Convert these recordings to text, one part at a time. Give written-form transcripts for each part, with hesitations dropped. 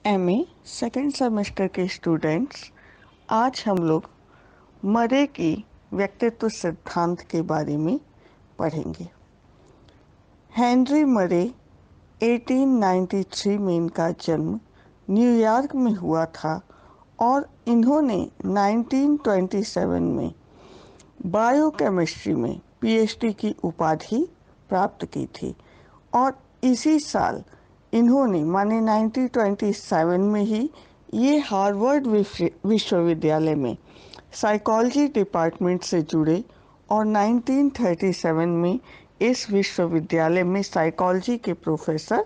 MA second semester के students, आज हम लोग मरे की व्यक्तित्व सिद्धांत के बारे में पढ़ेंगे। हेनरी मरे 1893 में इनका जन्म न्यूयॉर्क में हुआ था और इन्होंने 1927 में बायोकेमिस्ट्री में पीएचडी की उपाधि प्राप्त की थी और इसी साल इन्होंने माने 1927 में ही ये हार्वर्ड विश्वविद्यालय में साइकोलॉजी डिपार्टमेंट से जुड़े और 1937 में इस विश्वविद्यालय में साइकोलॉजी के प्रोफेसर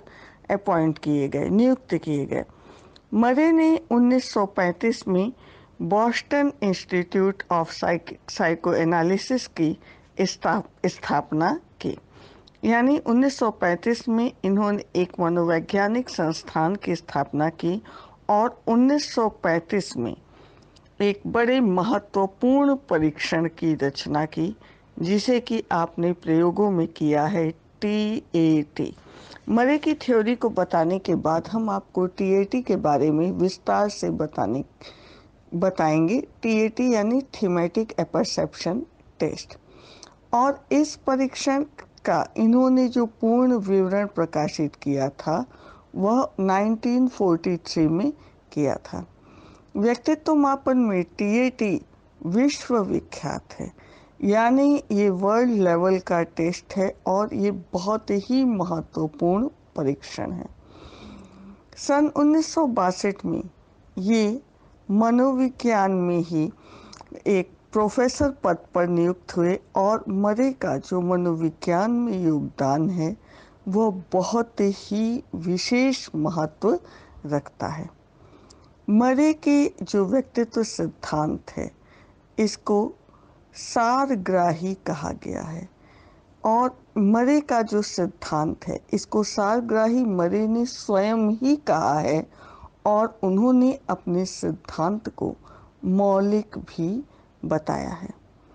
नियुक्त किए गए। मरे ने 1935 में Boston institute of psychoanalysis की स्थापना की। यानी 1935 में इन्होंने एक मनोवैज्ञानिक संस्थान की स्थापना की और 1935 में एक बड़े महत्वपूर्ण परीक्षण की रचना की, जिसे कि आपने प्रयोगों में किया है, टीएटी। मरे की थ्योरी को बताने के बाद हम आपको टीएटी के बारे में विस्तार से बताएंगे। टीएटी यानी थीमेटिक एपर्सेप्शन टेस्ट। और इस परीक्षण का इन्होंने जो पूर्ण विवरण प्रकाशित किया था वह 1943 में किया था। व्यक्तित्व मापन में टीएटी विश्व विख्यात है, यानी ये वर्ल्ड लेवल का टेस्ट है और ये बहुत ही महत्वपूर्ण परीक्षण है। सन 1962 में ये मनोविज्ञान में ही एक प्रोफेसर पद पर नियुक्त हुए और मरे का जो मनोविज्ञान में योगदान है वह बहुत ही विशेष महत्व रखता है। मरे के जो व्यक्तित्व सिद्धांत है इसको सारग्राही कहा गया है और मरे का जो सिद्धांत है इसको सारग्राही मरे ने स्वयं ही कहा है और उन्होंने अपने सिद्धांत को मौलिक भी बताया है।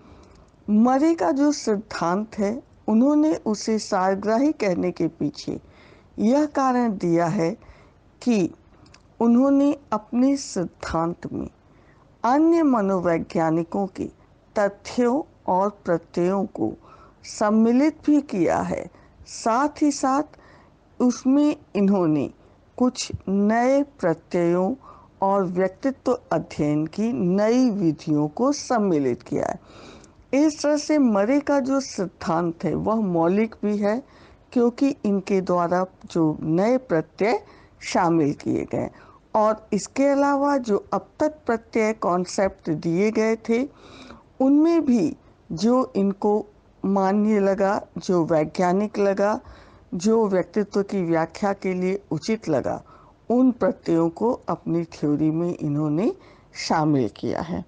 मरे का जो सिद्धांत है उन्होंने उसे सारग्राही कहने के पीछे यह कारण दिया है कि उन्होंने अपने सिद्धांत में अन्य मनोवैज्ञानिकों के तथ्यों और प्रत्ययों को सम्मिलित भी किया है। साथ ही साथ उसमें इन्होंने कुछ नए प्रत्ययों और व्यक्तित्व अध्ययन की नई विधियों को सम्मिलित किया है। इस तरह से मरे का जो सिद्धांत है वह मौलिक भी है, क्योंकि इनके द्वारा जो नए प्रत्यय शामिल किए गए और इसके अलावा जो अब तक प्रत्यय कॉन्सेप्ट दिए गए थे उनमें भी जो इनको मान्य लगा, जो वैज्ञानिक लगा, जो व्यक्तित्व की व्याख्या के लिए उचित लगा, उन प्रत्ययों को अपनी थ्योरी में इन्होंने शामिल किया है।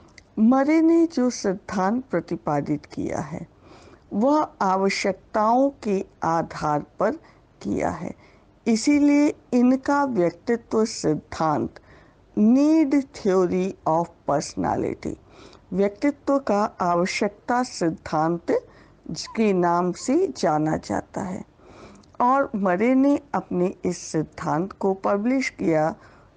मरे ने जो सिद्धांत प्रतिपादित किया है वह आवश्यकताओं के आधार पर किया है, इसीलिए इनका व्यक्तित्व सिद्धांत नीड थ्योरी ऑफ पर्सनालिटी, व्यक्तित्व का आवश्यकता सिद्धांत के नाम से जाना जाता है। और मरे ने अपने इस सिद्धांत को पब्लिश किया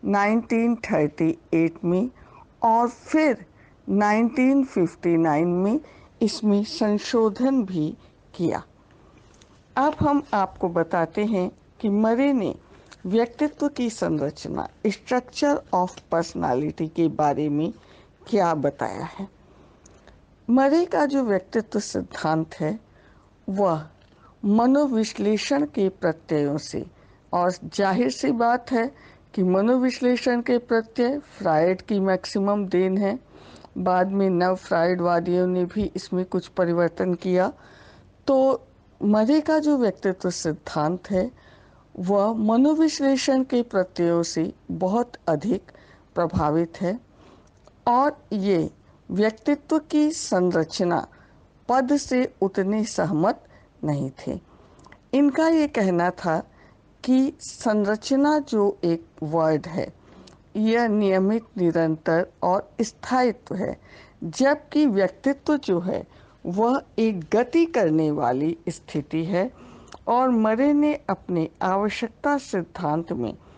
1938 में और फिर 1959 में इसमें संशोधन भी किया। अब हम आपको बताते हैं कि मरे ने व्यक्तित्व की संरचना, स्ट्रक्चर ऑफ पर्सनालिटी के बारे में क्या बताया है। मरे का जो व्यक्तित्व सिद्धांत है वह मनोविश्लेषण के प्रत्ययों से, और जाहिर सी बात है कि मनोविश्लेषण के प्रत्यय फ्रायड की मैक्सिमम देन है। बाद में नव फ्रायडवादियों ने भी इसमें कुछ परिवर्तन किया। तो मरे का जो व्यक्तित्व सिद्धांत है वह मनोविश्लेषण के प्रत्ययों से बहुत अधिक प्रभावित है और ये व्यक्तित्व की संरचना पद से उतने सहमत नहीं थे। इनका ये कहना था कि संरचना जो एक वर्ड है यह नियमित, निरंतर और स्थायित्व है, जबकि व्यक्तित्व जो है वह एक गति करने वाली स्थिति है। और मरे ने अपने आवश्यकता सिद्धांत में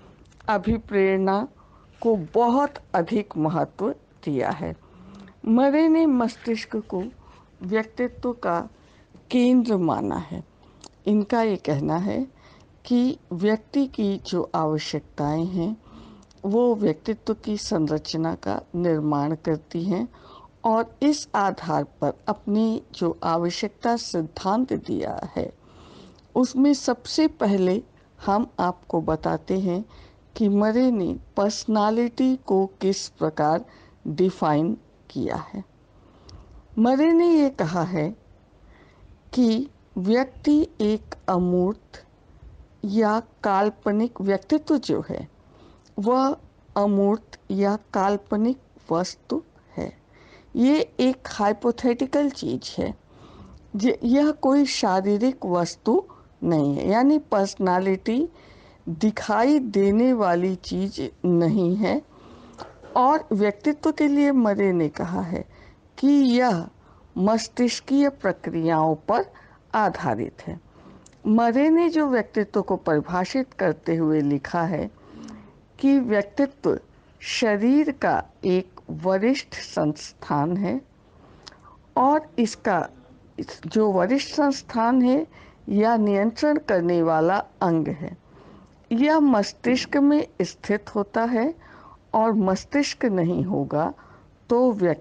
अभिप्रेरणा को बहुत अधिक महत्व दिया है। मरे ने मस्तिष्क को व्यक्तित्व का केंद्र माना है। इनका ये कहना है कि व्यक्ति की जो आवश्यकताएं हैं वो व्यक्तित्व की संरचना का निर्माण करती हैं और इस आधार पर अपनी जो आवश्यकता सिद्धांत दिया है उसमें सबसे पहले हम आपको बताते हैं कि मरे ने पर्सनालिटी को किस प्रकार डिफाइन किया है। मरे ने ये कहा है कि व्यक्ति एक अमूर्त या काल्पनिक व्यक्तित्व जो है वह अमूर्त या काल्पनिक वस्तु है। ये एक हाइपोथेटिकल चीज है। यह कोई शारीरिक वस्तु नहीं है, यानी पर्सनालिटी दिखाई देने वाली चीज नहीं है। और व्यक्तित्व के लिए मरे ने कहा है कि यह मस्तिष्कीय प्रक्रियाओं पर आधारित है। मरे ने जो व्यक्तित्व को परिभाषित करते हुए लिखा है कि व्यक्तित्व शरीर का एक वरिष्ठ संस्थान है और इसका जो वरिष्ठ संस्थान है या नियंत्रण करने वाला अंग है। यह मस्तिष्क में स्थित होता है और मस्तिष्क नहीं होगा तो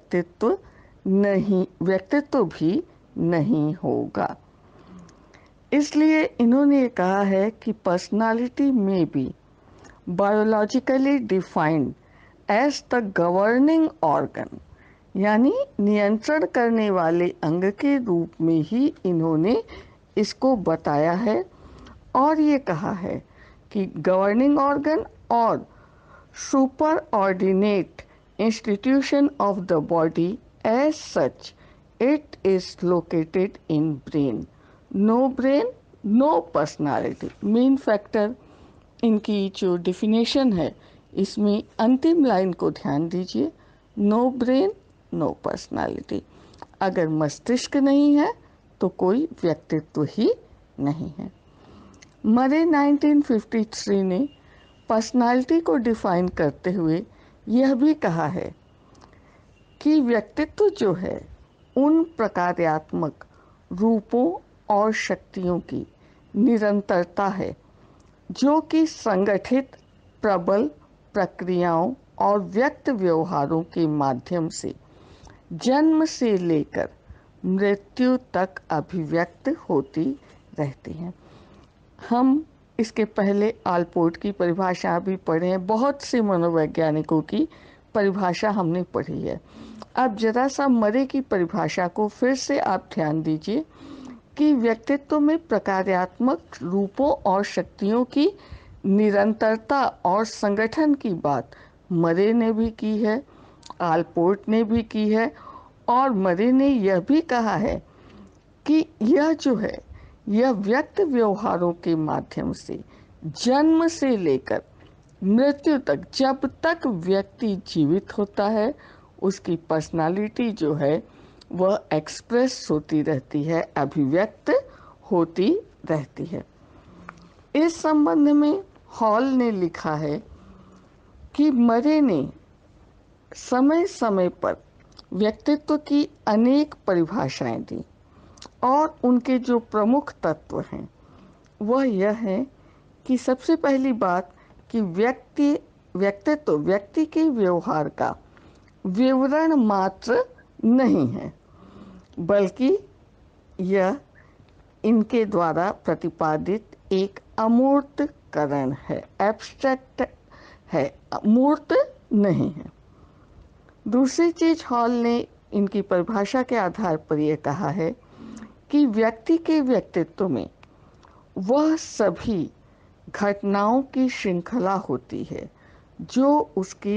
व्यक्तित्व भी नहीं होगा। इसलिए इन्होंने कहा है कि पर्सनालिटी में be biologically defined as the governing organ, यानी नियंत्रण करने वाले अंग के रूप में ही इन्होंने इसको बताया है। और ये कहा है कि गवर्निंग ऑर्गन और superordinate institution of the body as such it is located in brain, no brain no personality. Main factor इनकी जो डिफिनेशन है इसमें अंतिम लाइन को ध्यान दीजिए, नो ब्रेन नो पर्सनालिटी। अगर मस्तिष्क नहीं है तो कोई व्यक्तित्व ही नहीं है। मरे 1953 ने पर्सनालिटी को डिफाइन करते हुए यह भी कहा है कि व्यक्तित्व जो है उन प्रकार्यात्मक रूपों और शक्तियों की निरंतरता है जो कि संगठित प्रबल प्रक्रियाओं और व्यक्त व्यवहारों के माध्यम से जन्म से लेकर मृत्यु तक अभिव्यक्त होती रहती हैं। हम इसके पहले आलपोर्ट की परिभाषा भी पढ़े हैं, बहुत से मनोवैज्ञानिकों की परिभाषा हमने पढ़ी है। अब जरा सा मरे की परिभाषा को फिर से आप ध्यान दीजिए कि व्यक्तित्व में प्रकार्यात्मक रूपों और शक्तियों की निरंतरता और संगठन की बात मरे ने भी की है, आलपोर्ट ने भी की है। और मरे ने यह भी कहा है कि यह जो है यह व्यक्त व्यवहारों के माध्यम से जन्म से लेकर मृत्यु तक, जब तक व्यक्ति जीवित होता है उसकी पर्सनालिटी जो है वह एक्सप्रेस होती रहती है, अभिव्यक्त होती रहती है। इस संबंध में हॉल ने लिखा है कि मरे ने समय समय पर व्यक्तित्व की अनेक परिभाषाएं दी और उनके जो प्रमुख तत्व हैं वह यह है कि सबसे पहली बात कि व्यक्तित्व व्यक्ति के व्यवहार का विवरण मात्र नहीं है, बल्कि यह इनके द्वारा प्रतिपादित एक अमूर्त करण है, एब्स्ट्रैक्ट है, मूर्त नहीं है। दूसरी चीज हॉल ने इनकी परिभाषा के आधार पर यह कहा है कि व्यक्ति के व्यक्तित्व में वह सभी घटनाओं की श्रृंखला होती है जो उसके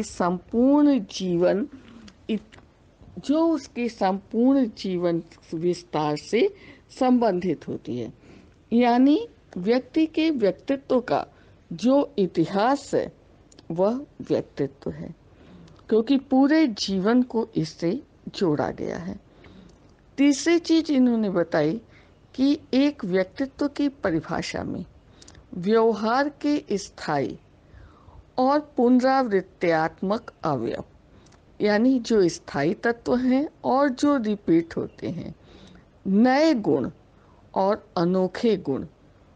संपूर्ण जीवन विस्तार से संबंधित होती है। यानी व्यक्ति के व्यक्तित्व का जो इतिहास है वह व्यक्तित्व है, क्योंकि पूरे जीवन को इससे जोड़ा गया है। तीसरी चीज इन्होंने बताई कि एक व्यक्तित्व की परिभाषा में व्यवहार के स्थायी और पुनरावृत्त्यात्मक अवयव, यानी जो स्थायी तत्व हैं और जो रिपीट होते हैं। नए गुण और अनोखे गुण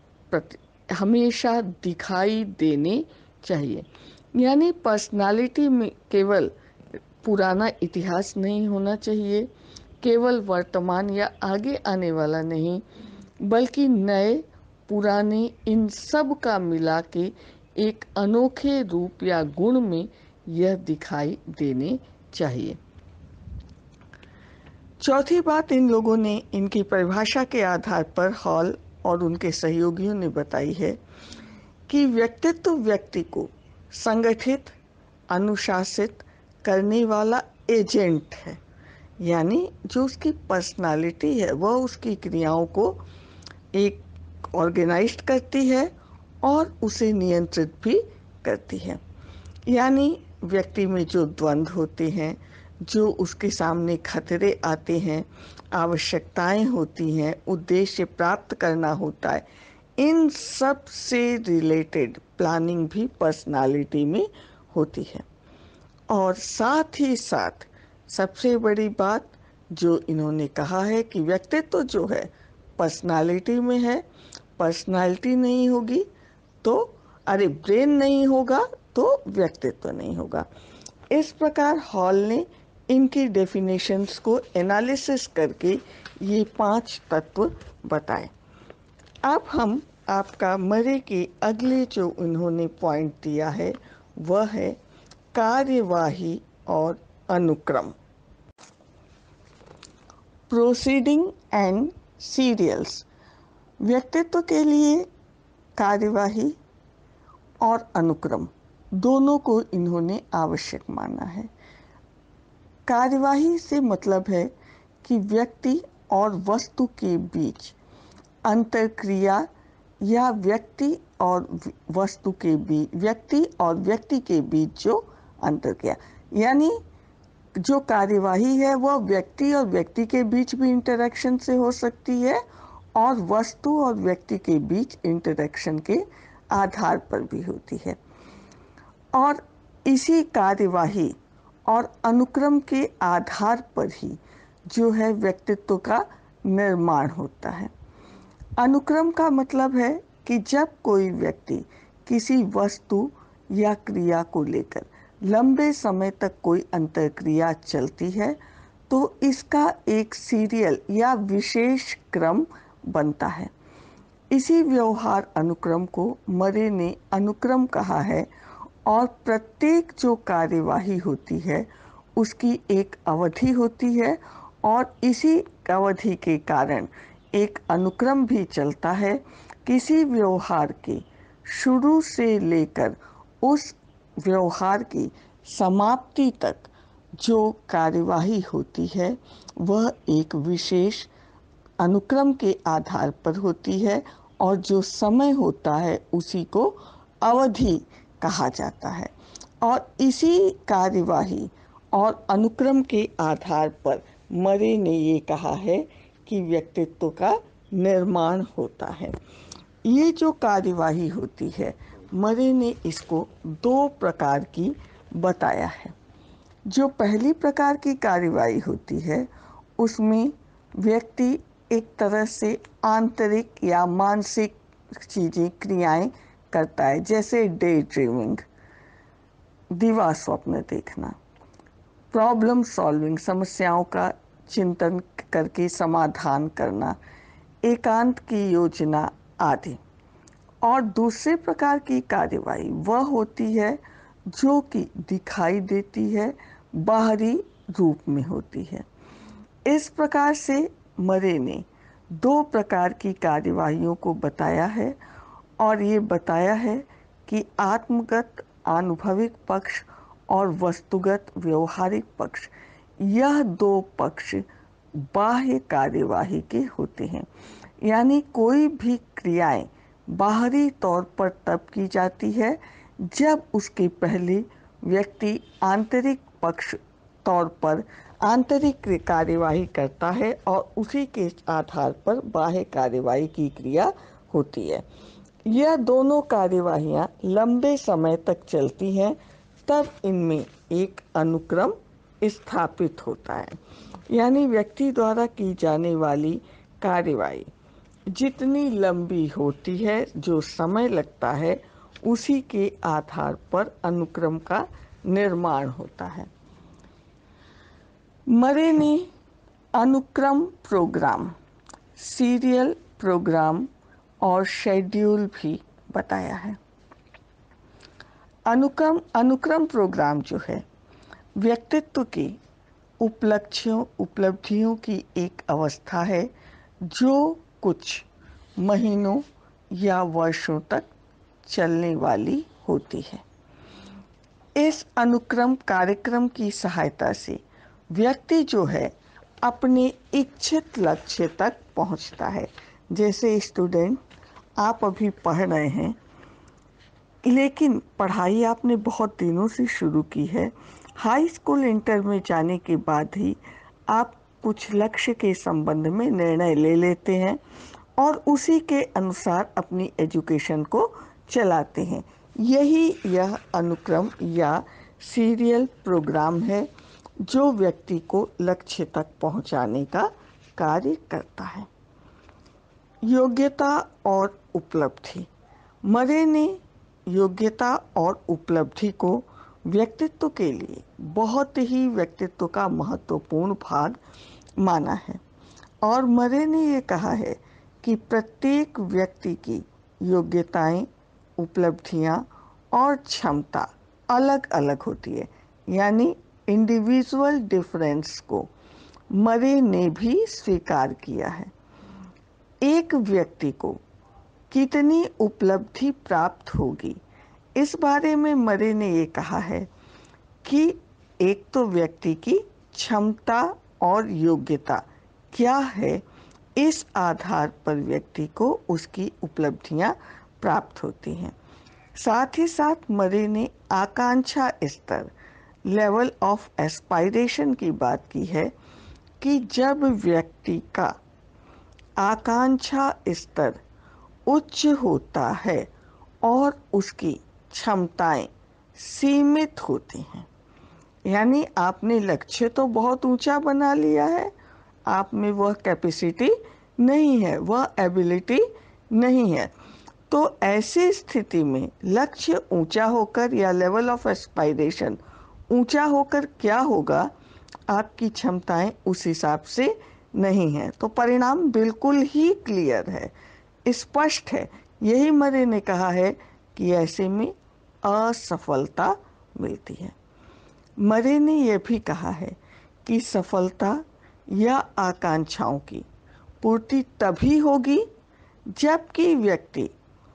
हमेशा दिखाई देने चाहिए। यानी पर्सनालिटी में केवल पुराना इतिहास नहीं होना चाहिए, केवल वर्तमान या आगे आने वाला नहीं, बल्कि नए पुराने इन सब का मिला के एक अनोखे रूप या गुण में यह दिखाई देने चाहिए। चौथी बात इन लोगों ने इनकी परिभाषा के आधार पर हॉल और उनके सहयोगियों ने बताई है कि व्यक्तित्व व्यक्ति को संगठित, अनुशासित करने वाला एजेंट है। यानी जो उसकी पर्सनालिटी है वह उसकी क्रियाओं को एक ऑर्गेनाइज्ड करती है और उसे नियंत्रित भी करती है। यानी व्यक्ति में जो द्वंद्व होते हैं, जो उसके सामने खतरे आते हैं, आवश्यकताएं होती हैं, उद्देश्य प्राप्त करना होता है, इन सब से रिलेटेड प्लानिंग भी पर्सनालिटी में होती है। और साथ ही साथ सबसे बड़ी बात जो इन्होंने कहा है कि व्यक्तित्व जो है पर्सनालिटी में है, पर्सनालिटी नहीं होगी तो ब्रेन नहीं होगा तो व्यक्तित्व नहीं होगा। इस प्रकार हॉल ने इनकी डेफिनेशंस को एनालिसिस करके ये 5 तत्व बताए। अब हम आपका मरे के अगले जो उन्होंने पॉइंट दिया है वह है कार्यवाही और अनुक्रम। Proceeding and serials. व्यक्तित्व के लिए कार्यवाही और अनुक्रम दोनों को इन्होंने आवश्यक माना है। कार्यवाही से मतलब है कि व्यक्ति और वस्तु के बीच अंतरक्रिया या व्यक्ति और वस्तु के बीच, व्यक्ति और व्यक्ति के बीच जो अंतरक्रिया, यानी जो कार्यवाही है वह व्यक्ति और व्यक्ति के बीच भी इंटरेक्शन से हो सकती है और वस्तु और व्यक्ति के बीच इंटरेक्शन के आधार पर भी होती है। और इसी कार्यवाही और अनुक्रम के आधार पर ही जो है व्यक्तित्व का निर्माण होता है। अनुक्रम का मतलब है कि जब कोई व्यक्ति किसी वस्तु या क्रिया को लेकर लंबे समय तक कोई अंतरक्रिया चलती है तो इसका एक सीरियल या विशेष क्रम बनता है। इसी व्यवहार अनुक्रम को मरे ने अनुक्रम कहा है और प्रत्येक जो कार्यवाही होती है उसकी एक अवधि होती है और इसी अवधि के कारण एक अनुक्रम भी चलता है। किसी व्यवहार के शुरू से लेकर उस व्यवहार की समाप्ति तक जो कार्यवाही होती है वह एक विशेष अनुक्रम के आधार पर होती है और जो समय होता है उसी को अवधि कहा जाता है। और इसी कार्यवाही और अनुक्रम के आधार पर मरे ने ये कहा है कि व्यक्तित्व का निर्माण होता है। ये जो कार्यवाही होती है मरे ने इसको 2 प्रकार की बताया है। जो पहली प्रकार की कार्यवाही होती है उसमें व्यक्ति एक तरह से आंतरिक या मानसिक चीज़ें, क्रियाएं करता है, जैसे डे ड्रीमिंग, दिवा स्वप्न देखना, प्रॉब्लम सॉल्विंग, समस्याओं का चिंतन करके समाधान करना, एकांत की योजना आदि। और दूसरे प्रकार की कार्यवाही वह होती है जो कि दिखाई देती है, बाहरी रूप में होती है। इस प्रकार से मरे ने 2 प्रकार की कार्यवाहियों को बताया है और ये बताया है कि आत्मगत अनुभविक पक्ष और वस्तुगत व्यवहारिक पक्ष, यह 2 पक्ष बाह्य कार्यवाही के होते हैं। यानी कोई भी क्रियाएं बाहरी तौर पर तब की जाती है जब उसके पहले व्यक्ति आंतरिक पक्ष तौर पर आंतरिक कार्यवाही करता है और उसी के आधार पर बाह्य कार्यवाही की क्रिया होती है। यह दोनों कार्यवाहियां लंबे समय तक चलती हैं, तब इनमें एक अनुक्रम स्थापित होता है। यानी व्यक्ति द्वारा की जाने वाली कार्यवाही जितनी लंबी होती है, जो समय लगता है, उसी के आधार पर अनुक्रम का निर्माण होता है। मरे ने अनुक्रम प्रोग्राम, सीरियल प्रोग्राम और शेड्यूल भी बताया है। अनुक्रम प्रोग्राम जो है व्यक्तित्व की उपलब्धियों की एक अवस्था है जो कुछ महीनों या वर्षों तक चलने वाली होती है। इस अनुक्रम कार्यक्रम की सहायता से व्यक्ति जो है अपने इच्छित लक्ष्य तक पहुंचता है। जैसे स्टूडेंट, आप अभी पढ़ रहे हैं, लेकिन पढ़ाई आपने बहुत दिनों से शुरू की है। हाई स्कूल इंटर में जाने के बाद ही आप कुछ लक्ष्य के संबंध में निर्णय ले लेते हैं और उसी के अनुसार अपनी एजुकेशन को चलाते हैं। यह अनुक्रम या सीरियल प्रोग्राम है जो व्यक्ति को लक्ष्य तक पहुंचाने का कार्य करता है। योग्यता और उपलब्धि। मरे ने योग्यता और उपलब्धि को व्यक्तित्व के लिए बहुत ही व्यक्तित्व का महत्वपूर्ण भाग माना है और मरे ने ये कहा है कि प्रत्येक व्यक्ति की योग्यताएं, उपलब्धियां और क्षमता अलग अलग होती है। यानी इंडिविजुअल डिफरेंस को मरे ने भी स्वीकार किया है। एक व्यक्ति को कितनी उपलब्धि प्राप्त होगी, इस बारे में मरे ने ये कहा है कि एक तो व्यक्ति की क्षमता और योग्यता क्या है, इस आधार पर व्यक्ति को उसकी उपलब्धियां प्राप्त होती हैं। साथ ही साथ मरे ने आकांक्षा स्तर, लेवल ऑफ एस्पायरेशन की बात की है कि जब व्यक्ति का आकांक्षा स्तर उच्च होता है और उसकी क्षमताएं सीमित होती हैं। यानी आपने लक्ष्य तो बहुत ऊंचा बना लिया है, आप में वह कैपेसिटी नहीं है, वह एबिलिटी नहीं है, तो ऐसी स्थिति में लक्ष्य ऊंचा होकर या लेवल ऑफ एस्पायरेशन ऊंचा होकर क्या होगा, आपकी क्षमताएं उस हिसाब से नहीं है, तो परिणाम बिल्कुल ही क्लियर है, स्पष्ट है। यही मरे ने कहा है कि ऐसे में असफलता मिलती है। मरे ने यह भी कहा है कि सफलता या आकांक्षाओं की पूर्ति तभी होगी जबकि व्यक्ति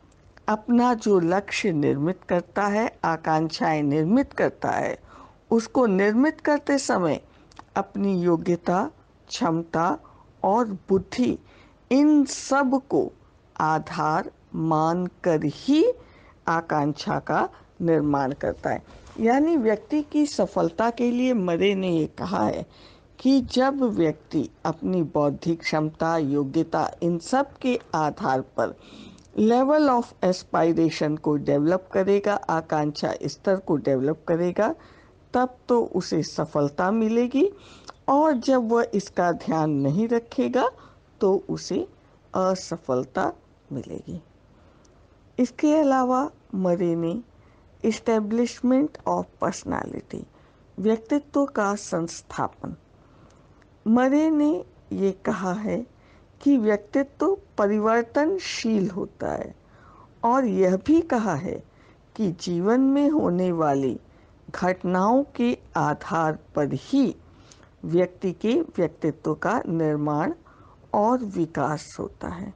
अपना जो लक्ष्य निर्मित करता है, आकांक्षाएं निर्मित करता है, उसको निर्मित करते समय अपनी योग्यता, क्षमता और बुद्धि, इन सब को आधार मानकर ही आकांक्षा का निर्माण करता है। यानी व्यक्ति की सफलता के लिए मरे ने ये कहा है कि जब व्यक्ति अपनी बौद्धिक क्षमता, योग्यता, इन सब के आधार पर लेवल ऑफ एस्पायरेशन को डेवलप करेगा, आकांक्षा स्तर को डेवलप करेगा, तब तो उसे सफलता मिलेगी, और जब वह इसका ध्यान नहीं रखेगा तो उसे असफलता मिलेगी। इसके अलावा मरे ने इस्टेब्लिशमेंट ऑफ पर्सनालिटी, व्यक्तित्व का संस्थापन, मरे ने ये कहा है कि व्यक्तित्व परिवर्तनशील होता है और यह भी कहा है कि जीवन में होने वाली घटनाओं के आधार पर ही व्यक्ति के व्यक्तित्व का निर्माण और विकास होता है।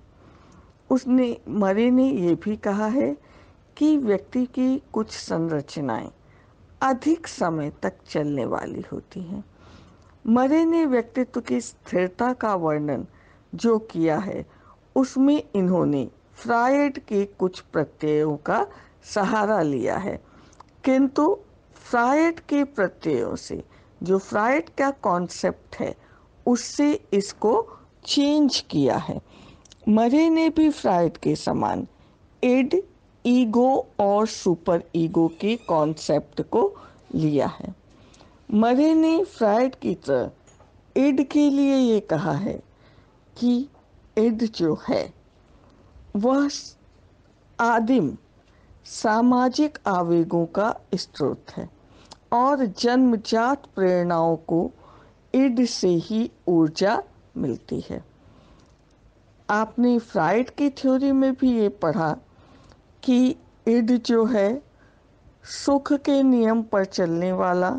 मरे ने ये भी कहा है कि व्यक्ति की कुछ संरचनाएं अधिक समय तक चलने वाली होती हैं। मरे ने व्यक्तित्व की स्थिरता का वर्णन जो किया है, उसमें इन्होंने फ्रायड के कुछ प्रत्ययों का सहारा लिया है, किंतु फ्रायड के प्रत्ययों से, जो फ्रायड का कॉन्सेप्ट है, उससे इसको चेंज किया है। मरे ने भी फ्रायड के समान इड, ईगो और सुपर ईगो के कॉन्सेप्ट को लिया है। मरे ने फ्रायड की तरह इड के लिए ये कहा है कि इड जो है वह आदिम सामाजिक आवेगों का स्रोत है और जन्मजात प्रेरणाओं को इड से ही ऊर्जा मिलती है। आपने फ्रायड की थ्योरी में भी ये पढ़ा कि इड जो है सुख के नियम पर चलने वाला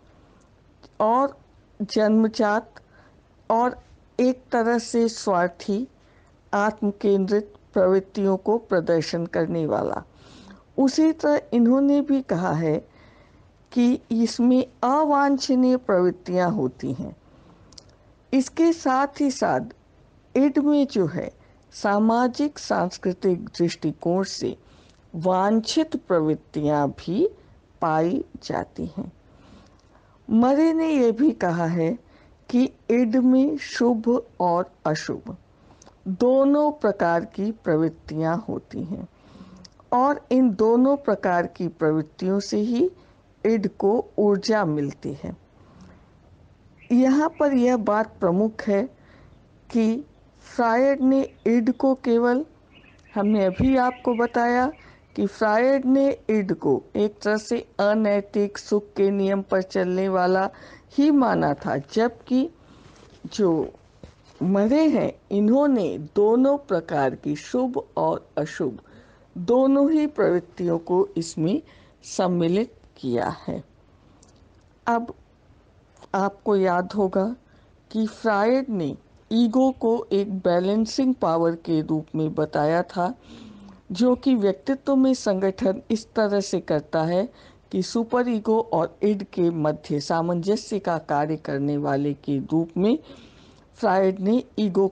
और जन्मजात और एक तरह से स्वार्थी आत्म केंद्रित प्रवृत्तियों को प्रदर्शन करने वाला। उसी तरह इन्होंने भी कहा है कि इसमें अवांछनीय प्रवृत्तियां होती हैं। इसके साथ ही साथ इड में जो है सामाजिक सांस्कृतिक दृष्टिकोण से वांछित प्रवृत्तियां भी पाई जाती हैं। मरे ने यह भी कहा है कि इड में शुभ और अशुभ दोनों प्रकार की प्रवृत्तियां होती हैं और इन दोनों प्रकार की प्रवृत्तियों से ही इड को ऊर्जा मिलती है। यहाँ पर यह बात प्रमुख है कि फ्रायड ने इड को केवल, हमने अभी आपको बताया कि फ्रायड ने इड को एक तरह से अनैतिक सुख के नियम पर चलने वाला ही माना था, जबकि जो मरे हैं इन्होंने दोनों प्रकार की शुभ और अशुभ दोनों ही प्रवृत्तियों को इसमें सम्मिलित किया है। अब आपको याद होगा कि फ्रायड ने ईगो को एक बैलेंसिंग पावर के रूप में बताया था, जो कि व्यक्तित्व में संगठन इस तरह से करता है कि सुपर ईगो और इड के मध्य सामंजस्य का कार्य करने वाले के रूप में फ्रायड ने ईगो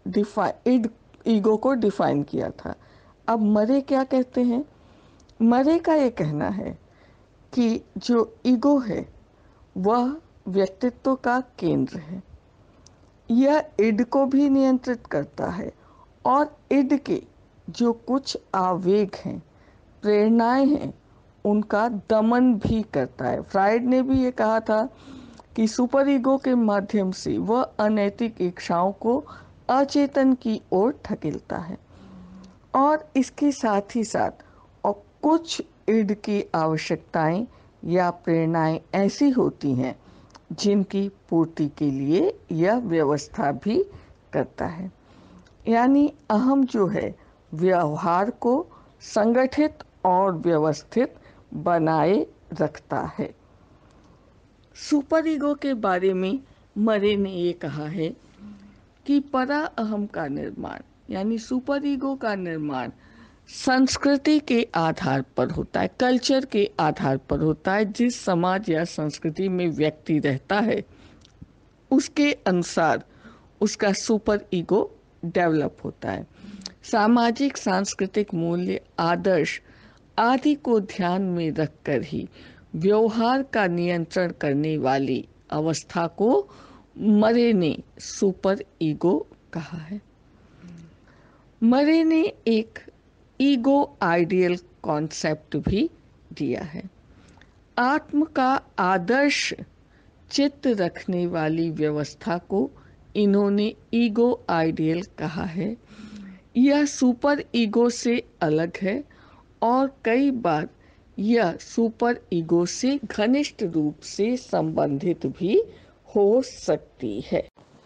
को डिफाइन किया था। अब मरे क्या कहते हैं? मरे का ये कहना है कि जो ईगो है वह व्यक्तित्व का केंद्र है। यह इड को भी नियंत्रित करता है और इड के जो कुछ आवेग हैं, प्रेरणाएं हैं, उनका दमन भी करता है। फ्रायड ने भी ये कहा था कि सुपर ईगो के माध्यम से वह अनैतिक इच्छाओं को अचेतन की ओर धकेलता है और इसके साथ ही साथ और कुछ इड की आवश्यकताएं या प्रेरणाएं ऐसी होती हैं जिनकी पूर्ति के लिए यह व्यवस्था भी करता है। यानी अहम जो है व्यवहार को संगठित और व्यवस्थित बनाए रखता है। सुपर ईगो के बारे में मरे ने ये कहा है कि परा अहम का निर्माण यानी सुपर ईगो का निर्माण संस्कृति के आधार पर होता है, कल्चर के आधार पर होता है। जिस समाज या संस्कृति में व्यक्ति रहता है उसके अनुसार उसका सुपर ईगो डेवलप होता है। सामाजिक सांस्कृतिक मूल्य आदर्श आदि को ध्यान में रखकर ही व्यवहार का नियंत्रण करने वाली अवस्था को मरे ने सुपर ईगो कहा है। मरे ने एक ईगो आइडियल कॉन्सेप्ट भी दिया है। आत्म का आदर्श चित्त रखने वाली व्यवस्था को इन्होंने ईगो आइडियल कहा है। यह सुपर ईगो से अलग है और कई बार यह सुपर ईगो से घनिष्ठ रूप से संबंधित भी हो सकती है।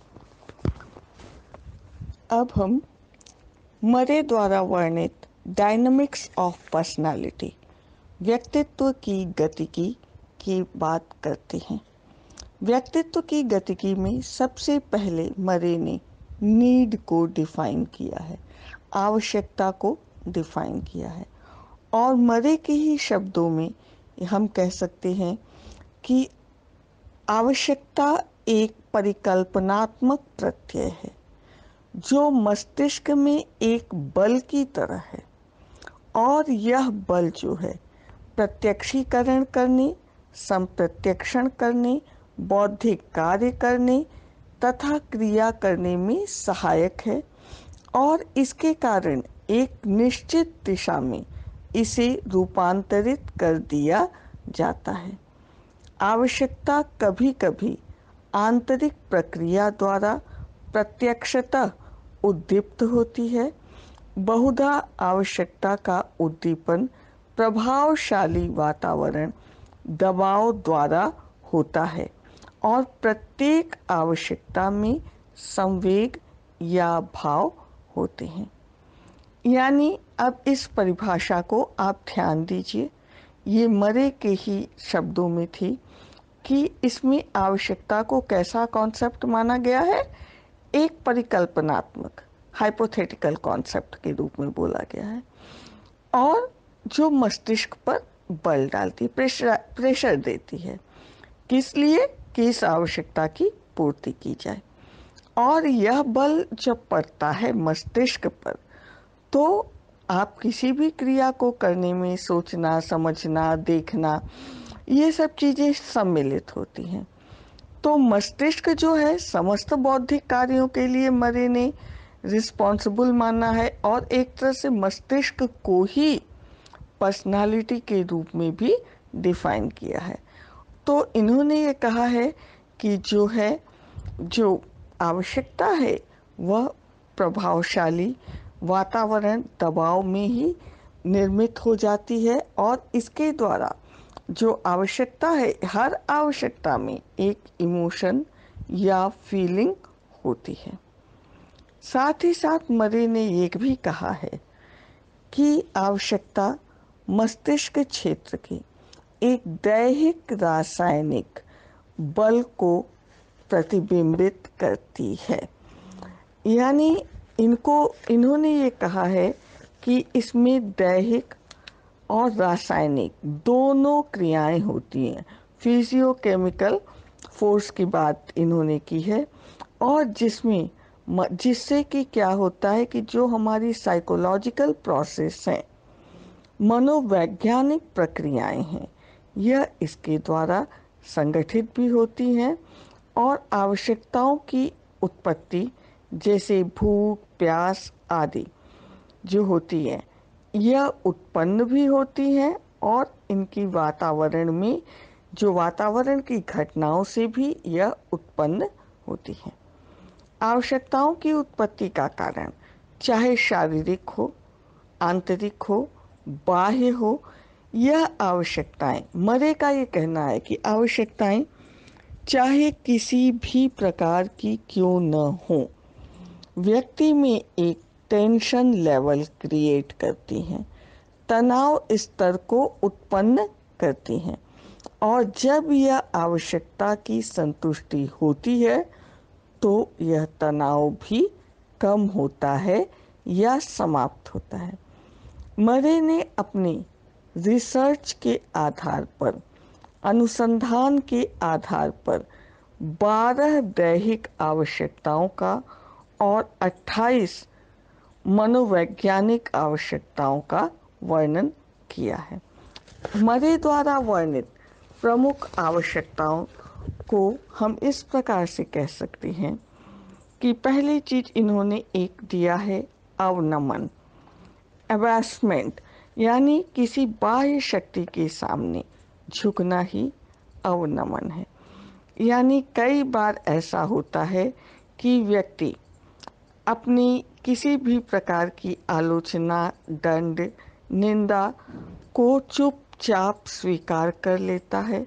अब हम मरे द्वारा वर्णित डायनामिक्स ऑफ पर्सनालिटी व्यक्तित्व की गतिकी की बात करते हैं। व्यक्तित्व की गतिकी में सबसे पहले मरे ने नीड को डिफाइन किया है, आवश्यकता को डिफाइन किया है और मरे के ही शब्दों में हम कह सकते हैं कि आवश्यकता एक परिकल्पनात्मक प्रत्यय है जो मस्तिष्क में एक बल की तरह है और यह बल जो है प्रत्यक्षीकरण करने, संप्रत्यक्षण करने, बौद्धिक कार्य करने तथा क्रिया करने में सहायक है और इसके कारण एक निश्चित दिशा में इसे रूपांतरित कर दिया जाता है। आवश्यकता कभी कभी आंतरिक प्रक्रिया द्वारा प्रत्यक्षतः उद्दीप्त होती है। बहुधा आवश्यकता का उद्दीपन प्रभावशाली वातावरण दबाव द्वारा होता है और प्रत्येक आवश्यकता में संवेग या भाव होते हैं। यानी अब इस परिभाषा को आप ध्यान दीजिए, ये मरे के ही शब्दों में थी कि इसमें आवश्यकता को कैसा कॉन्सेप्ट माना गया है, एक परिकल्पनात्मक हाइपोथेटिकल कॉन्सेप्ट के रूप में बोला गया है और जो मस्तिष्क पर बल डालती, प्रेशर देती है, किस लिए कि इस आवश्यकता की पूर्ति की जाए। और यह बल जब पड़ता है मस्तिष्क पर तो आप किसी भी क्रिया को करने में सोचना, समझना, देखना, ये सब चीजें सम्मिलित होती हैं। तो मस्तिष्क जो है समस्त बौद्धिक कार्यों के लिए मरे ने रिस्पॉन्सिबल माना है और एक तरह से मस्तिष्क को ही पर्सनालिटी के रूप में भी डिफाइन किया है। तो इन्होंने ये कहा है कि जो आवश्यकता है वह प्रभावशाली वातावरण दबाव में ही निर्मित हो जाती है और इसके द्वारा जो आवश्यकता है, हर आवश्यकता में एक इमोशन या फीलिंग होती है। साथ ही साथ मरे ने ये भी कहा है कि आवश्यकता मस्तिष्क क्षेत्र के एक दैहिक रासायनिक बल को प्रतिबिंबित करती है। यानी इन्होंने ये कहा है कि इसमें दैहिक और रासायनिक दोनों क्रियाएं होती हैं। फिजियोकेमिकल फोर्स की बात इन्होंने की है और जिससे कि क्या होता है कि जो हमारी साइकोलॉजिकल प्रोसेस हैं, मनोवैज्ञानिक प्रक्रियाएं हैं, यह इसके द्वारा संगठित भी होती हैं और आवश्यकताओं की उत्पत्ति जैसे भूख, प्यास आदि जो होती है यह उत्पन्न भी होती हैं और इनकी वातावरण में जो वातावरण की घटनाओं से भी यह उत्पन्न होती हैं। आवश्यकताओं की उत्पत्ति का कारण चाहे शारीरिक हो, आंतरिक हो, बाह्य हो, यह आवश्यकताएं, मरे का ये कहना है कि आवश्यकताएं चाहे किसी भी प्रकार की क्यों न हो, व्यक्ति में एक टेंशन लेवल क्रिएट करती हैं, तनाव स्तर को उत्पन्न करती हैं और जब यह आवश्यकता की संतुष्टि होती है तो यह तनाव भी कम होता है या समाप्त होता है। मरे ने अपने रिसर्च के आधार पर, अनुसंधान के आधार पर 12 दैहिक आवश्यकताओं का और 28 मनोवैज्ञानिक आवश्यकताओं का वर्णन किया है। मरे द्वारा वर्णित प्रमुख आवश्यकताओं को हम इस प्रकार से कह सकते हैं कि पहली चीज इन्होंने एक दिया है अवनमन, अबैसमेंट, यानी किसी बाह्य शक्ति के सामने झुकना ही अवनमन है। यानी कई बार ऐसा होता है कि व्यक्ति अपनी किसी भी प्रकार की आलोचना, दंड, निंदा को चुपचाप स्वीकार कर लेता है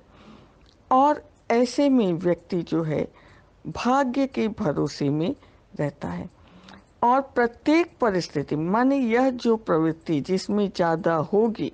और ऐसे में व्यक्ति जो है भाग्य के भरोसे में रहता है और प्रत्येक परिस्थिति, माने यह जो प्रवृत्ति जिसमें ज़्यादा होगी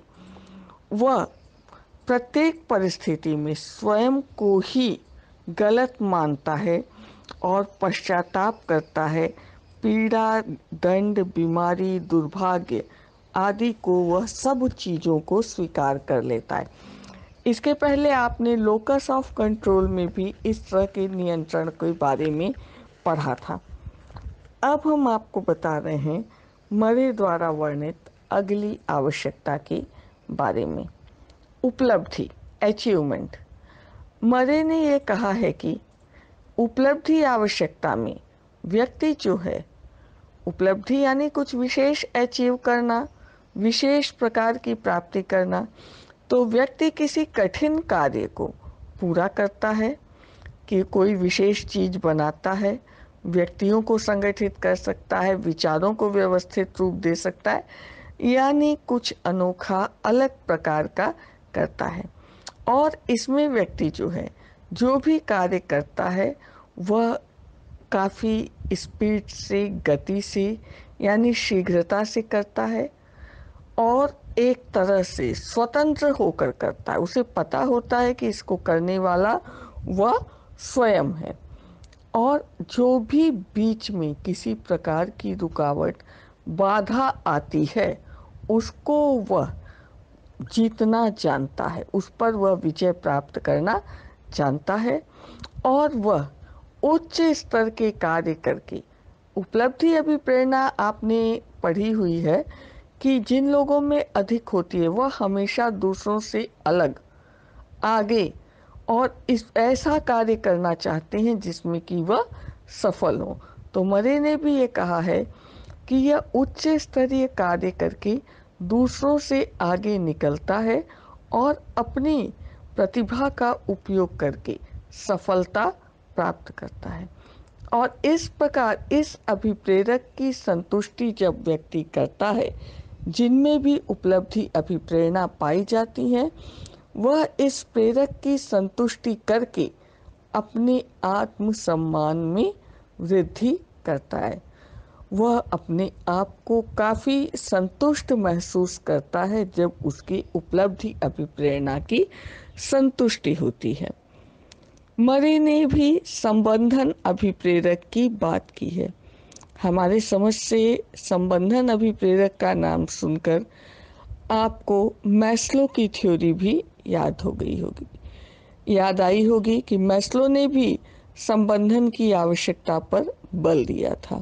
वह प्रत्येक परिस्थिति में स्वयं को ही गलत मानता है और पश्चाताप करता है। पीड़ा, दंड, बीमारी, दुर्भाग्य आदि को वह सब चीज़ों को स्वीकार कर लेता है। इसके पहले आपने लोकस ऑफ कंट्रोल में भी इस तरह के नियंत्रण के बारे में पढ़ा था। अब हम आपको बता रहे हैं मरे द्वारा वर्णित अगली आवश्यकता के बारे में, उपलब्धि, अचीवमेंट। मरे ने यह कहा है कि उपलब्धि आवश्यकता में व्यक्ति जो है उपलब्धि यानी कुछ विशेष अचीव करना, विशेष प्रकार की प्राप्ति करना। तो व्यक्ति किसी कठिन कार्य को पूरा करता है, कि कोई विशेष चीज बनाता है, व्यक्तियों को संगठित कर सकता है, विचारों को व्यवस्थित रूप दे सकता है, यानी कुछ अनोखा अलग प्रकार का करता है। और इसमें व्यक्ति जो है, जो भी कार्य करता है वह काफ़ी स्पीड से, गति से, यानी शीघ्रता से करता है और एक तरह से स्वतंत्र होकर करता है। उसे पता होता है कि इसको करने वाला वह स्वयं है, और जो भी बीच में किसी प्रकार की रुकावट, बाधा आती है, उसको वह जीतना जानता है, उस पर वह विजय प्राप्त करना जानता है। और वह उच्च स्तर के कार्य करके, उपलब्धि अभिप्रेरणा आपने पढ़ी हुई है कि जिन लोगों में अधिक होती है वह हमेशा दूसरों से अलग, आगे, और इस ऐसा कार्य करना चाहते हैं जिसमें कि वह सफल हो। तो मरे ने भी ये कहा है कि यह उच्च स्तरीय कार्य करके दूसरों से आगे निकलता है और अपनी प्रतिभा का उपयोग करके सफलता प्राप्त करता है। और इस प्रकार इस अभिप्रेरक की संतुष्टि जब व्यक्ति करता है, जिनमें भी उपलब्धि अभिप्रेरणा पाई जाती है, वह इस प्रेरक की संतुष्टि करके अपने आत्मसम्मान में वृद्धि करता है। वह अपने आप को काफ़ी संतुष्ट महसूस करता है जब उसकी उपलब्धि अभिप्रेरणा की संतुष्टि होती है। मरे ने भी संबंधन अभिप्रेरक की बात की है। हमारे समझ से संबंधन अभिप्रेरक का नाम सुनकर आपको मैस्लो की थ्योरी भी याद हो गई होगी, याद आई होगी कि मैस्लो ने भी संबंधन की आवश्यकता पर बल दिया था।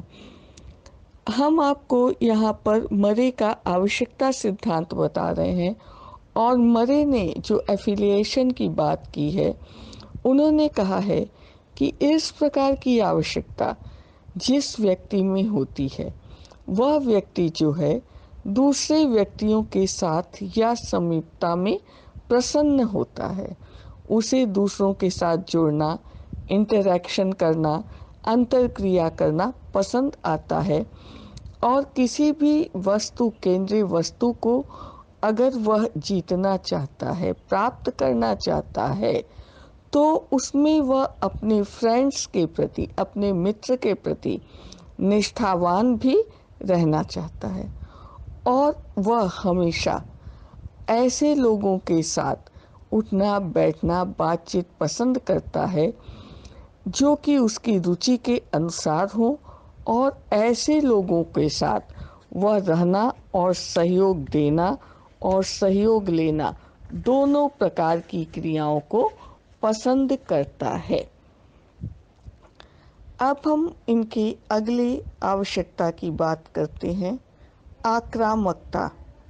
हम आपको यहाँ पर मरे का आवश्यकता सिद्धांत बता रहे हैं, और मरे ने जो एफिलिएशन की बात की है, उन्होंने कहा है कि इस प्रकार की आवश्यकता जिस व्यक्ति में होती है, वह व्यक्ति जो है दूसरे व्यक्तियों के साथ या समीपता में प्रसन्न होता है। उसे दूसरों के साथ जुड़ना, इंटरैक्शन करना, अंतरक्रिया करना पसंद आता है। और किसी भी वस्तु, केंद्रीय वस्तु को अगर वह जीतना चाहता है, प्राप्त करना चाहता है, तो उसमें वह अपने फ्रेंड्स के प्रति, अपने मित्र के प्रति निष्ठावान भी रहना चाहता है। और वह हमेशा ऐसे लोगों के साथ उठना बैठना, बातचीत पसंद करता है जो कि उसकी रुचि के अनुसार हो, और ऐसे लोगों के साथ वह रहना और सहयोग देना और सहयोग लेना, दोनों प्रकार की क्रियाओं को पसंद करता है। अब हम इनकी अगली आवश्यकता की बात करते हैं, आक्रामकता।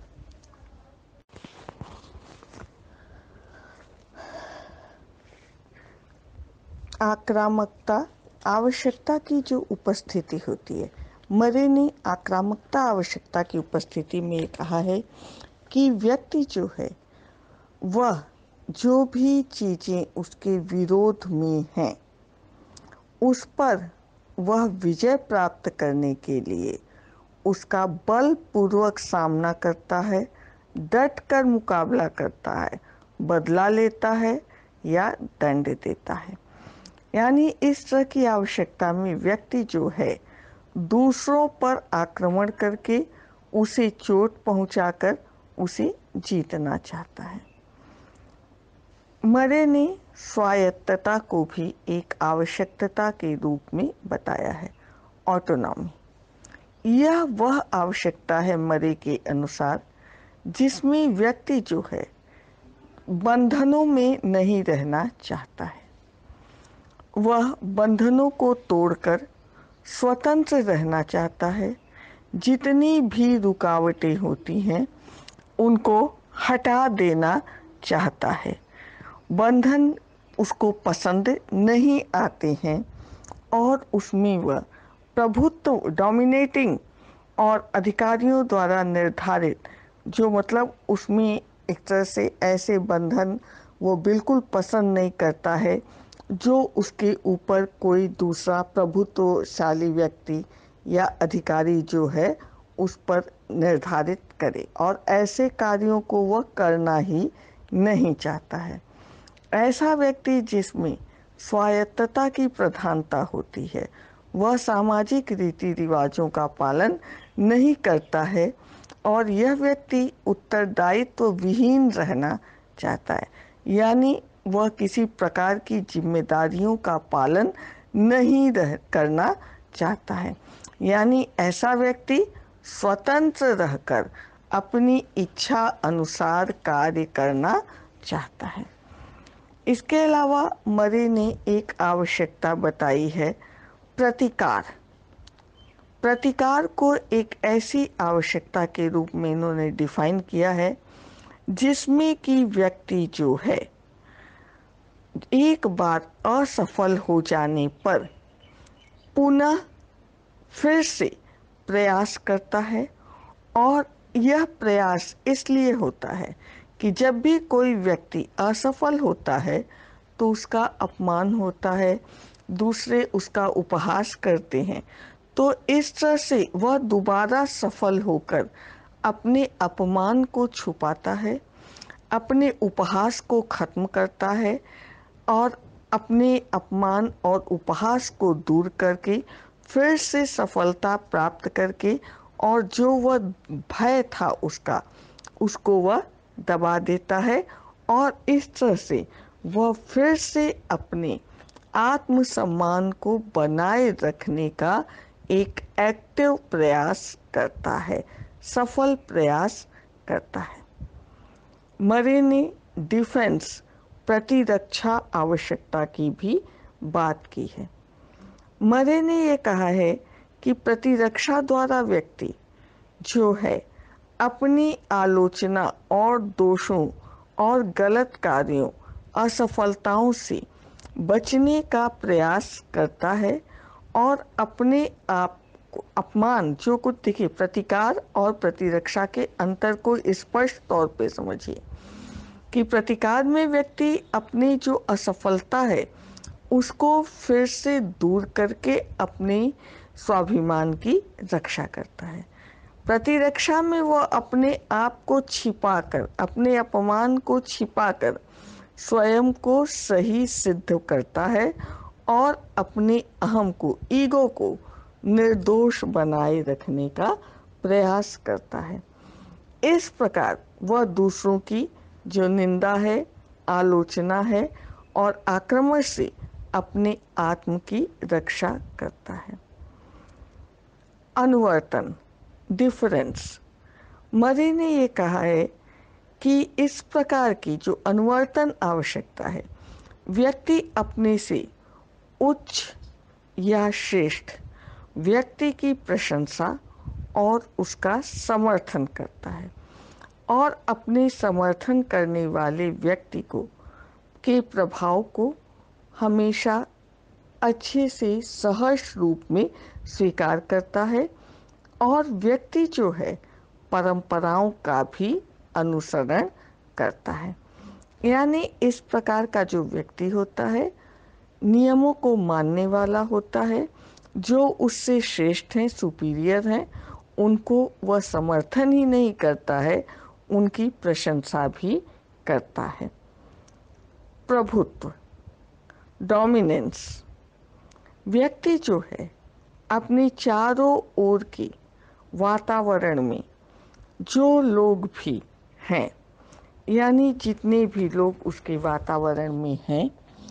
आक्रामकता आवश्यकता की जो उपस्थिति होती है, मरे ने आक्रामकता आवश्यकता की उपस्थिति में कहा है कि व्यक्ति जो है वह जो भी चीज़ें उसके विरोध में हैं, उस पर वह विजय प्राप्त करने के लिए उसका बलपूर्वक सामना करता है, डट कर मुकाबला करता है, बदला लेता है या दंड देता है। यानी इस तरह की आवश्यकता में व्यक्ति जो है दूसरों पर आक्रमण करके उसे चोट पहुंचाकर उसे जीतना चाहता है। मरे ने स्वायत्तता को भी एक आवश्यकता के रूप में बताया है, ऑटोनॉमी। यह वह आवश्यकता है मरे के अनुसार जिसमें व्यक्ति जो है बंधनों में नहीं रहना चाहता है। वह बंधनों को तोड़कर स्वतंत्र रहना चाहता है। जितनी भी रुकावटें होती हैं उनको हटा देना चाहता है। बंधन उसको पसंद नहीं आते हैं और उसमें वह प्रभुत्व डोमिनेटिंग और अधिकारियों द्वारा निर्धारित, जो मतलब उसमें एक तरह से ऐसे बंधन वो बिल्कुल पसंद नहीं करता है जो उसके ऊपर कोई दूसरा प्रभुत्वशाली व्यक्ति या अधिकारी जो है उस पर निर्धारित करे, और ऐसे कार्यों को वह करना ही नहीं चाहता है। ऐसा व्यक्ति जिसमें स्वायत्तता की प्रधानता होती है, वह सामाजिक रीति रिवाजों का पालन नहीं करता है, और यह व्यक्ति उत्तरदायित्व विहीन रहना चाहता है, यानी वह किसी प्रकार की जिम्मेदारियों का पालन नहीं करना चाहता है। यानी ऐसा व्यक्ति स्वतंत्र रहकर अपनी इच्छा अनुसार कार्य करना चाहता है। इसके अलावा मरे ने एक आवश्यकता बताई है, प्रतिकार। प्रतिकार को एक ऐसी आवश्यकता के रूप में इन्होंने डिफाइन किया है जिसमें कि व्यक्ति जो है एक बार असफल हो जाने पर पुनः फिर से प्रयास करता है, और यह प्रयास इसलिए होता है कि जब भी कोई व्यक्ति असफल होता है तो उसका अपमान होता है, दूसरे उसका उपहास करते हैं, तो इस तरह से वह दोबारा सफल होकर अपने अपमान को छुपाता है, अपने उपहास को खत्म करता है, और अपने अपमान और उपहास को दूर करके फिर से सफलता प्राप्त करके, और जो वह भय था उसका, उसको वह दबा देता है, और इस तरह से वह फिर से अपने आत्मसम्मान को बनाए रखने का एक एक्टिव प्रयास करता है, सफल प्रयास करता है। मरे ने डिफेंस प्रतिरक्षा आवश्यकता की भी बात की है। मरे ने यह कहा है कि प्रतिरक्षा द्वारा व्यक्ति जो है अपनी आलोचना और दोषों और गलत कार्यों, असफलताओं से बचने का प्रयास करता है, और अपने आप को अपमान जो कुछ, देखिए प्रतिकार और प्रतिरक्षा के अंतर को स्पष्ट तौर पे समझिए कि प्रतिकार में व्यक्ति अपनी जो असफलता है उसको फिर से दूर करके अपने स्वाभिमान की रक्षा करता है। प्रतिरक्षा में वह अपने आप को छिपाकर, अपने अपमान को छिपाकर स्वयं को सही सिद्ध करता है, और अपने अहम को, ईगो को निर्दोष बनाए रखने का प्रयास करता है। इस प्रकार वह दूसरों की जो निंदा है, आलोचना है और आक्रमण से अपने आत्म की रक्षा करता है। अनुवर्तन, डिफरेंस। मरे ने ये कहा है कि इस प्रकार की जो अनुवर्तन आवश्यकता है, व्यक्ति अपने से उच्च या श्रेष्ठ व्यक्ति की प्रशंसा और उसका समर्थन करता है, और अपने समर्थन करने वाले व्यक्ति को के प्रभाव को हमेशा अच्छे से सहर्ष रूप में स्वीकार करता है, और व्यक्ति जो है परंपराओं का भी अनुसरण करता है। यानी इस प्रकार का जो व्यक्ति होता है नियमों को मानने वाला होता है, जो उससे श्रेष्ठ हैं, सुपीरियर हैं, उनको वह समर्थन ही नहीं करता है, उनकी प्रशंसा भी करता है। प्रभुत्व, डोमिनेंस। व्यक्ति जो है अपने चारों ओर के वातावरण में जो लोग भी हैं, यानी जितने भी लोग उसके वातावरण में हैं,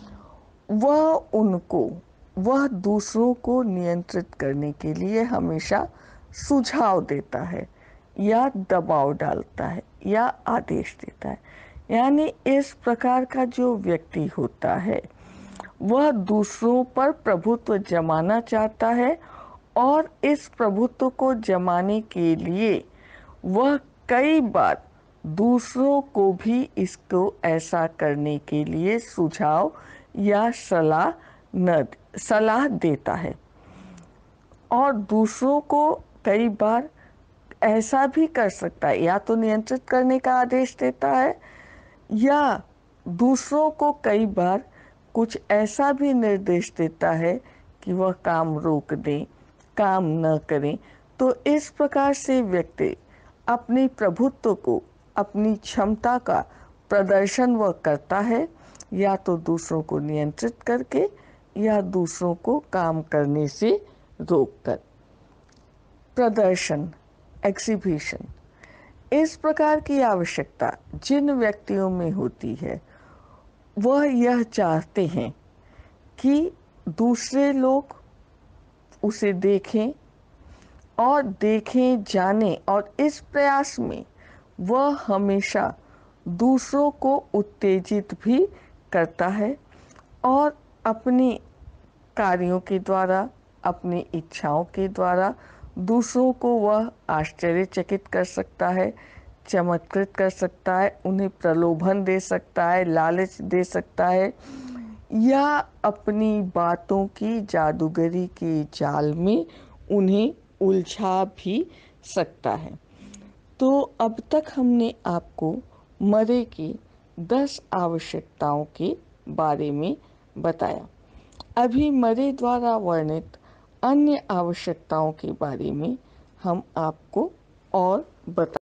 वह दूसरों को नियंत्रित करने के लिए हमेशा सुझाव देता है, या दबाव डालता है, या आदेश देता है। यानी इस प्रकार का जो व्यक्ति होता है वह दूसरों पर प्रभुत्व जमाना चाहता है, और इस प्रभुत्व को जमाने के लिए वह कई बार दूसरों को भी इसको ऐसा करने के लिए सुझाव या सलाह देता है। और दूसरों को कई बार ऐसा भी कर सकता है, या तो नियंत्रित करने का आदेश देता है, या दूसरों को कई बार कुछ ऐसा भी निर्देश देता है कि वह काम रोक दें, काम न करें। तो इस प्रकार से व्यक्ति अपनी प्रभुत्व को, अपनी क्षमता का प्रदर्शन वह करता है, या तो दूसरों को नियंत्रित करके या दूसरों को काम करने से रोककर। प्रदर्शन, एग्जीबिशन, इस प्रकार की आवश्यकता जिन व्यक्तियों में होती है वह यह चाहते हैं कि दूसरे लोग उसे देखें और देखें, जानें, और इस प्रयास में वह हमेशा दूसरों को उत्तेजित भी करता है और अपने कार्यों के द्वारा, अपनी इच्छाओं के द्वारा दूसरों को वह आश्चर्यचकित कर सकता है, चमत्कृत कर सकता है, उन्हें प्रलोभन दे सकता है, लालच दे सकता है, या अपनी बातों की जादूगरी के जाल में उन्हें उलझा भी सकता है। तो अब तक हमने आपको मरे की 10 आवश्यकताओं के बारे में बताया। अभी मरे द्वारा वर्णित अन्य आवश्यकताओं के बारे में हम आपको और बता